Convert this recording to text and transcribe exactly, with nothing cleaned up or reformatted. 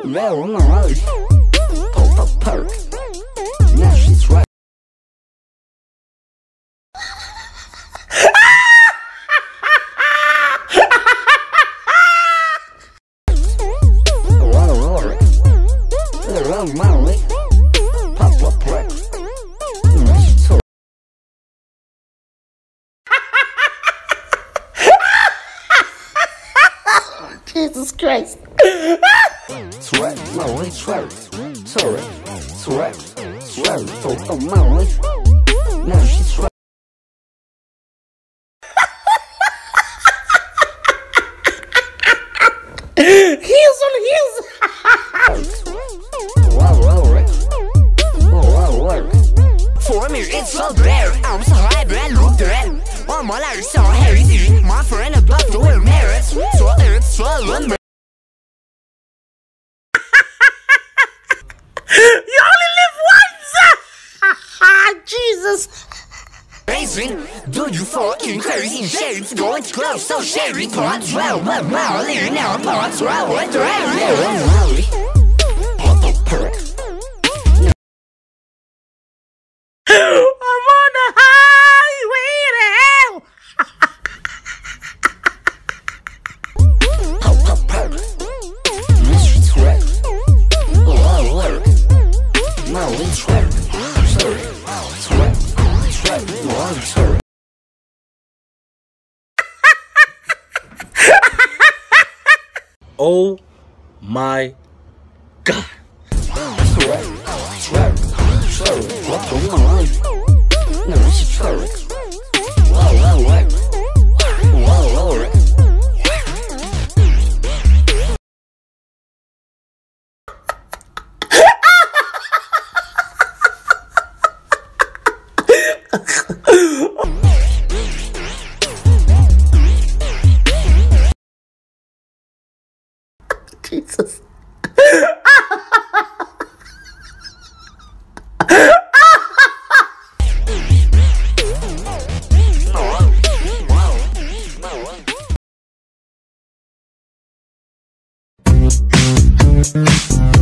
very nice. Poke, poke, poke. Now she's right. Around Molly, pop, pop, pop. Jesus Christ. Sweat, Molly, sweat. Sorry, sweat, sweat. Oh, oh, Molly. Now she's sweat. Heels on heels. Wow, wow, right. Oh, wow, wow. For me, it's so rare. I'm so high, brand new brand. One more like so heavy. My friend above the way married. So it's so one. You only live once. Jesus. Racing, do you fucking crazy shit? It's going to close, so sherry parts. Well, well, well, leaving our parts. Well, went around. Molly. Pop, pop, pop. I'm on the highway to hell. Pop, pop, pop. Now she's sweat. Oh, wow, wow. Molly, sweat. Sorry, sweat, sweat. Oh, I'm sorry. Oh my God. Sweat, sweat. Sorry, what the Molly? No, she's sorry. Wow, wow, wow. Wow, wow, wow. Jesus. Wow, wow.